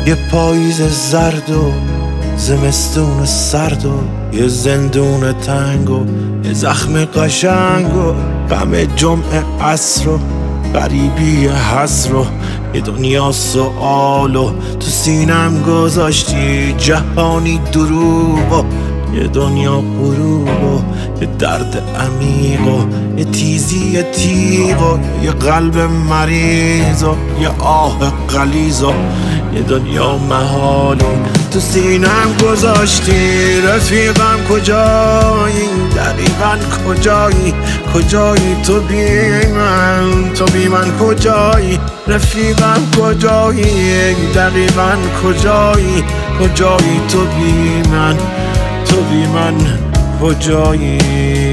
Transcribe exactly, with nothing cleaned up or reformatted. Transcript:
یه پاییز زرد و زمستون سرد و یه زندون تنگ و یه زخم قشنگ و غم جمعه عصر و غریبی حسر و یه دنیا سؤال و تو سینم گذاشتی جهانی دروغ و یه دنیا غروب و یه درد عمیق و یه تیزی تیغ و یه قلب مریض و یه آه غلیظ و یه دنیا محال و تو سینم گذاشتی. رفیقم کجایی؟ دقیقاً کجایی؟ کجایی تو بی من؟ تو بی من کجایی؟ رفیقم کجایی؟ دقیقاً کجایی؟ کجایی تو بی من؟ تو بی من کجایی؟